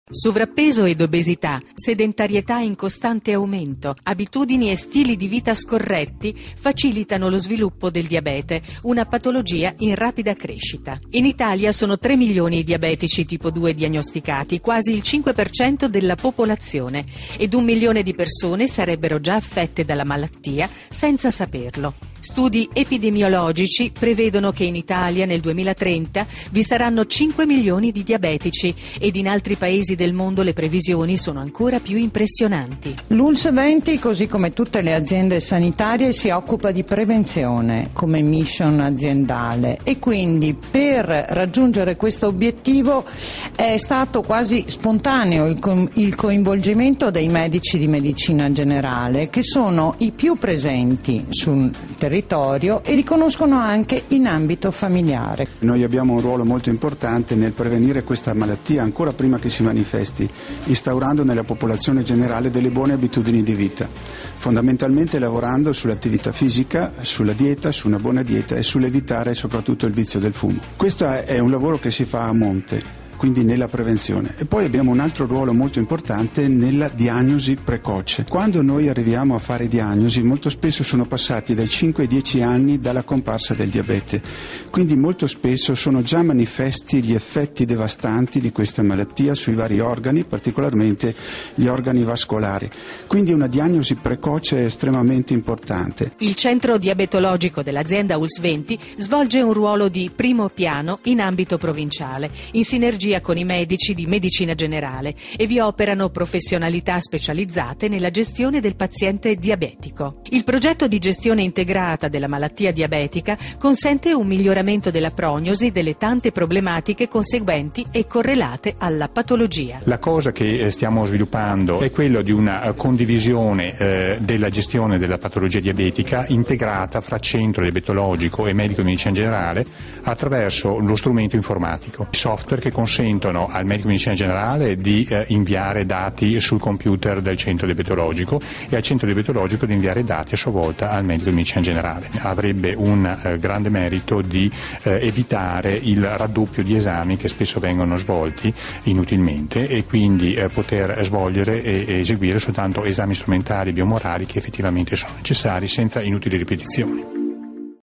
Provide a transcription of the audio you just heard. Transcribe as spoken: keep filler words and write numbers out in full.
Sovrappeso ed obesità, sedentarietà in costante aumento, abitudini e stili di vita scorretti facilitano lo sviluppo del diabete, una patologia in rapida crescita. In Italia sono tre milioni i diabetici tipo due diagnosticati, quasi il cinque per cento della popolazione, ed un milione di persone sarebbero già affette dalla malattia senza saperlo. Studi epidemiologici prevedono che in Italia nel duemilatrenta vi saranno cinque milioni di diabetici ed in altri paesi del mondo le previsioni sono ancora più impressionanti. L'U L S S venti, così come tutte le aziende sanitarie, si occupa di prevenzione come mission aziendale e quindi per raggiungere questo obiettivo è stato quasi spontaneo il, co- il coinvolgimento dei medici di medicina generale, che sono i più presenti sul territorio e li conoscono anche in ambito familiare. Noi abbiamo un ruolo molto importante nel prevenire questa malattia ancora prima che si manifesti, instaurando nella popolazione generale delle buone abitudini di vita, fondamentalmente lavorando sull'attività fisica, sulla dieta, su una buona dieta e sull'evitare soprattutto il vizio del fumo. Questo è un lavoro che si fa a monte, quindi nella prevenzione. E poi abbiamo un altro ruolo molto importante nella diagnosi precoce. Quando noi arriviamo a fare diagnosi, molto spesso sono passati dai cinque ai dieci anni dalla comparsa del diabete, quindi molto spesso sono già manifesti gli effetti devastanti di questa malattia sui vari organi, particolarmente gli organi vascolari. Quindi una diagnosi precoce è estremamente importante. Il centro diabetologico dell'azienda U L S S venti svolge un ruolo di primo piano in ambito provinciale, in sinergia con i medici di medicina generale, e vi operano professionalità specializzate nella gestione del paziente diabetico. Il progetto di gestione integrata della malattia diabetica consente un miglioramento della prognosi delle tante problematiche conseguenti e correlate alla patologia. La cosa che stiamo sviluppando è quello di una condivisione eh, della gestione della patologia diabetica integrata fra centro diabetologico e medico di medicina generale attraverso lo strumento informatico, software che consente consentono al medico di medicina generale di eh, inviare dati sul computer del centro diabetologico e al centro diabetologico di inviare dati a sua volta al medico di medicina generale. Avrebbe un eh, grande merito di eh, evitare il raddoppio di esami che spesso vengono svolti inutilmente e quindi eh, poter svolgere e, e eseguire soltanto esami strumentali biomorali che effettivamente sono necessari senza inutili ripetizioni.